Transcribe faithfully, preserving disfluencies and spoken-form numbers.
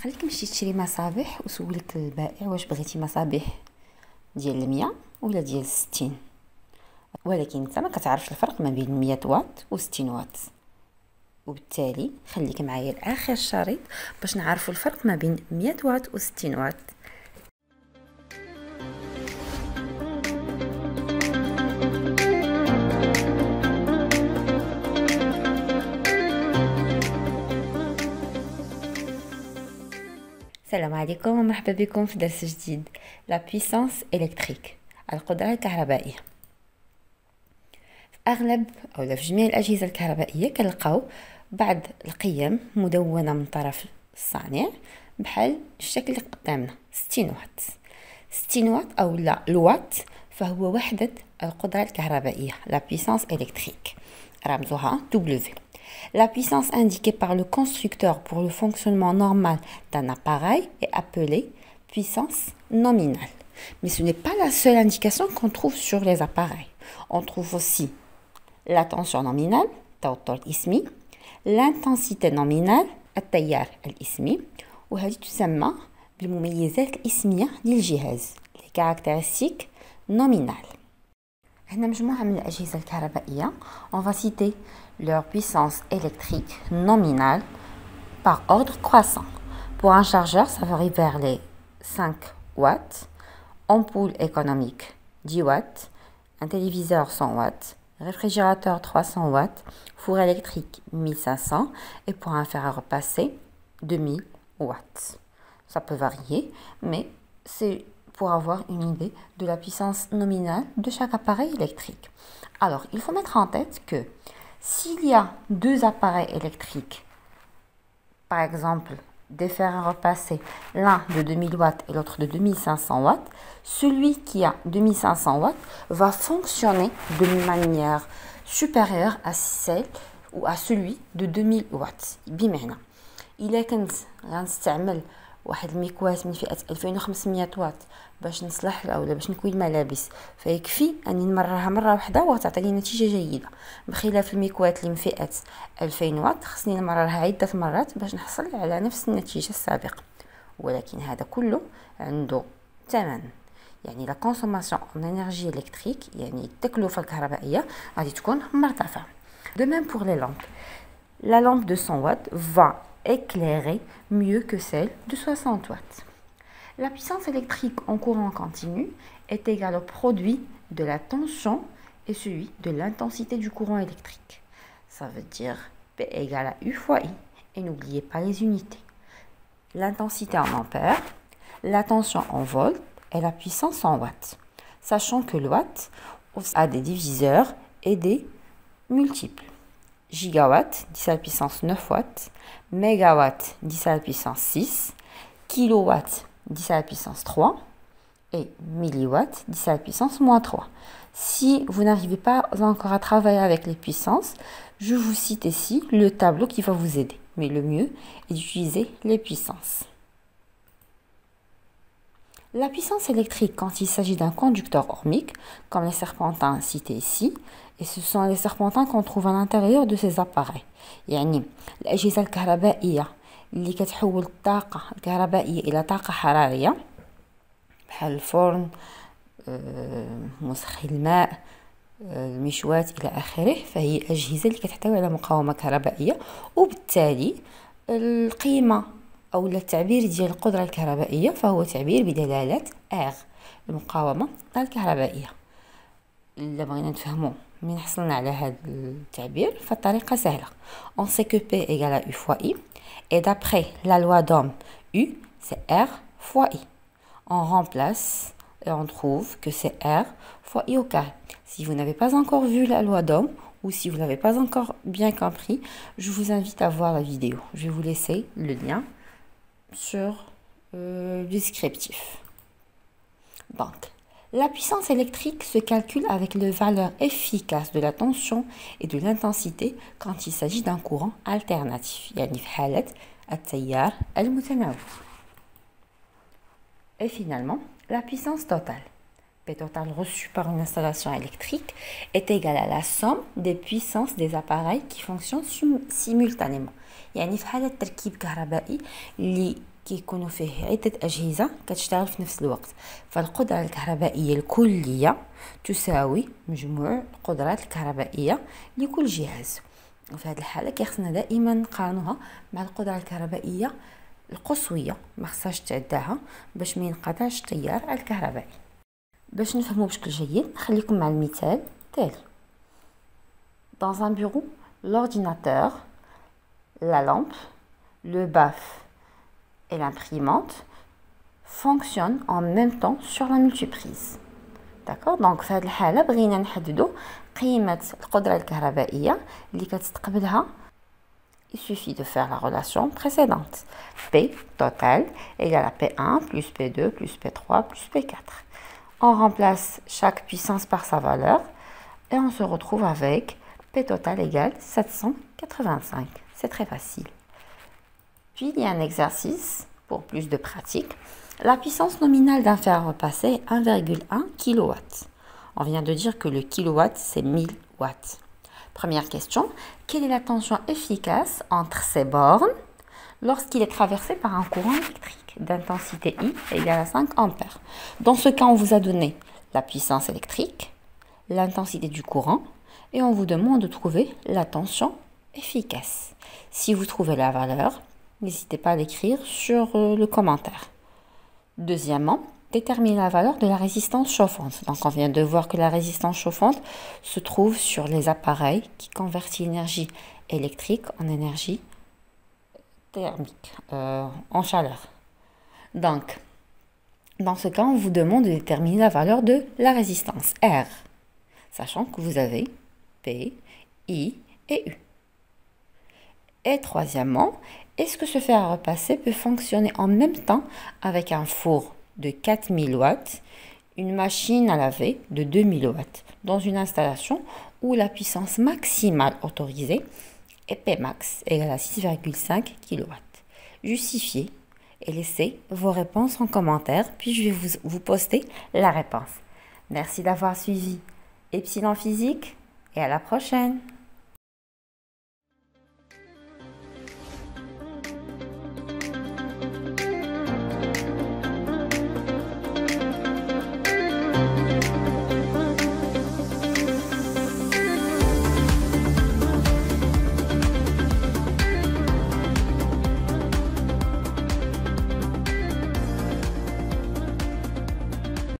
خليك مشي تشري مصابيح وسولك البائع واش بغيتي مصابيح ديال المية ولا ديال الستين، ولكن انت ما كتعرفش الفرق ما بين مية واط و ستين واط، وبالتالي خليك معايا لاخر الشريط باش نعرفوا الفرق ما بين مية واط و ستين واط. السلام عليكم ومرحبا بكم في درس جديد. لا بويسانس الكتريك، القدرة الكهربائية. في اغلب او في جميع الاجهزة الكهربائية كنلقاو بعض القيم مدونة من طرف الصانع بحال الشكل اللي قدامنا ستين واط. ستين واط او لا الوات فهو وحدة القدرة الكهربائية، لا بويسانس الكتريك، رمزها W. La puissance indiquée par le constructeur pour le fonctionnement normal d'un appareil est appelée puissance nominale. Mais ce n'est pas la seule indication qu'on trouve sur les appareils. On trouve aussi la tension nominale, التوتر الإسمي, l'intensité nominale, التيار الإسمي, وهذه تسمى بالمميزات الإسمية للجهاز, les caractéristiques nominales. هنا مجموعة من الأجهزة الكهربائية. On va citer leur puissance électrique nominale par ordre croissant. Pour un chargeur, ça varie vers les cinq watts, ampoule économique dix watts, un téléviseur cent watts, réfrigérateur trois cents watts, four électrique mille cinq cents et pour un fer à repasser deux mille watts. Ça peut varier, mais c'est pour avoir une idée de la puissance nominale de chaque appareil électrique. Alors, il faut mettre en tête que s'il y a deux appareils électriques, par exemple des fers à repasser, l'un de deux mille watts et l'autre de deux mille cinq cents watts, celui qui a deux mille cinq cents watts va fonctionner de manière supérieure à celle ou à celui de deux mille watts. بمعنى إلا كنت غنستعمل واحد المكواس من فئة ألفين وخمسمية واط باش نصلح اولا باش نكوي الملابس، فيكفي اني نمررها مره واحده وتعطيني نتيجه جيده، بخلاف المكوات اللي من فئه ألفين واط خصني نمررها عده مرات باش نحصل على نفس النتيجه السابقه. ولكن هذا كله عنده ثمن، يعني لا كونسوماسيون en énergie électrique، يعني التكلفه الكهربائيه غادي تكون مرتفعه. De même pour les lampes. La lampe de cent watts va éclairer mieux que celle de soixante watts. La puissance électrique en courant continu est égale au produit de la tension et celui de l'intensité du courant électrique. Ça veut dire P égale à U fois I. Et n'oubliez pas les unités. L'intensité en ampères, la tension en volts et la puissance en watts. Sachant que le watt a des diviseurs et des multiples. Gigawatt, dix à la puissance neuf watts. Mégawatt, dix à la puissance six. Kilowatt, dix à la puissance trois, et milliwatts, dix à la puissance moins trois. Si vous n'arrivez pas encore à travailler avec les puissances, je vous cite ici le tableau qui va vous aider. Mais le mieux est d'utiliser les puissances. La puissance électrique, quand il s'agit d'un conducteur ohmique, comme les serpentins cités ici, et ce sont les serpentins qu'on trouve à l'intérieur de ces appareils. يعني الأجهزة الكهربائية اللي كتحول الطاقة الكهربائية إلى طاقة حرارية بحال الفرن، مسخن الماء، المشواة إلى آخره، فهي الأجهزة اللي كتحتوي على مقاومة كهربائية، وبالتالي القيمة أو التعبير ديال القدرة الكهربائية فهو تعبير بدلالة R، المقاومة الكهربائية. إلا بغينا نفهمو من حصلنا على هذا التعبير فالطريقة سهلة. On sait que P égale à U fois I. Et d'après la loi d'Ohm, U, c'est R fois I. On remplace et on trouve que c'est R fois I au carré. Si vous n'avez pas encore vu la loi d'Ohm, ou si vous n'avez pas encore bien compris, je vous invite à voir la vidéo. Je vais vous laisser le lien sur euh, le descriptif. Donc, la puissance électrique se calcule avec les valeurs efficaces de la tension et de l'intensité quand il s'agit d'un courant alternatif. يعني في حالة التيار المتناوب. Et finalement, la puissance totale. P total reçu par une installation électrique est égale à la somme des puissances des appareils qui fonctionnent simultanément. يعني في حالة تركيب كهربائي اللي كيكونوا فيه عدة أجهزة كتشتغل في نفس الوقت، فالقدرة الكهربائية الكلية تساوي مجموع القدرات الكهربائية لكل جهاز. وفي هذه الحالة كيخصنا دائما نقارنوها مع القدرة الكهربائية القصوية، ما خصهاش تعداها باش ما ينقطعش التيار الكهربائي. باش نفهموا بشكل جيد خليكم مع المثال التالي. Dans un bureau, l'ordinateur, la lampe, le baffle et l'imprimante fonctionnent en même temps sur la multiprise. D'accord? Donc في هذه الحالة بغينا نحددوا قيمة القدرة الكهربائية اللي كتستقبلها. Il suffit de faire la relation précédente. P total égale à P un plus P deux plus P trois plus P quatre. On remplace chaque puissance par sa valeur et on se retrouve avec P total égale sept cent quatre-vingt-cinq. C'est très facile. Puis il y a un exercice pour plus de pratique. La puissance nominale d'un fer à repasser est un virgule un kilowatt. On vient de dire que le kilowatt c'est mille watts. Première question, quelle est la tension efficace entre ces bornes lorsqu'il est traversé par un courant électrique d'intensité I égale à cinq ampères? Dans ce cas, on vous a donné la puissance électrique, l'intensité du courant et on vous demande de trouver la tension efficace. Si vous trouvez la valeur, n'hésitez pas à l'écrire sur le commentaire. Deuxièmement, déterminer la valeur de la résistance chauffante. Donc on vient de voir que la résistance chauffante se trouve sur les appareils qui convertissent l'énergie électrique en énergie thermique, euh, en chaleur. Donc, dans ce cas, on vous demande de déterminer la valeur de la résistance R, sachant que vous avez P, I et U. Et troisièmement, est-ce que ce fer à repasser peut fonctionner en même temps avec un four de quatre mille watts, une machine à laver de deux mille watts, dans une installation où la puissance maximale autorisée est P max égale à six virgule cinq kilowatts. Justifiez et laissez vos réponses en commentaire, puis je vais vous, vous poster la réponse. Merci d'avoir suivi Epsilon Physique et à la prochaine.